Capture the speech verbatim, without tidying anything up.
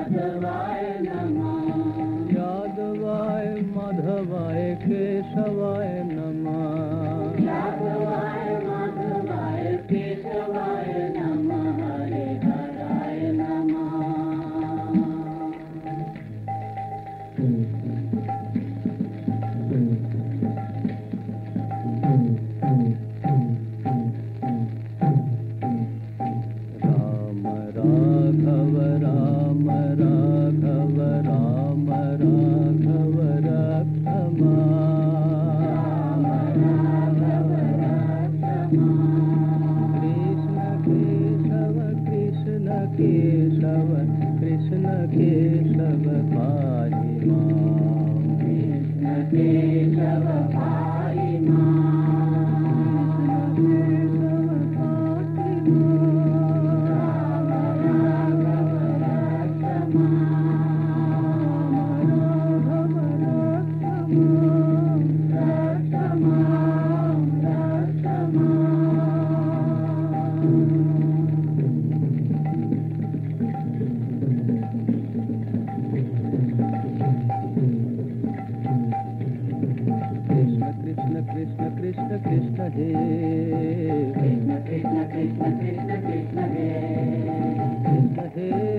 यादवाय नमः। यादवाय माधवाय केशवाय नमः। यादवाय माधवाय केशवाय नमः। हरे हराय नमः। राम राघव राम राघव राम राघव रक्षमा। कृष्ण केशव कृष्ण केशव पाहि मां। कृष्ण केशव पाहि मां। कृष्ण कृष्ण कृष्ण कृष्ण हे कृष्ण कृष्ण कृष्ण कृष्ण कृष्ण हे कृष्ण हे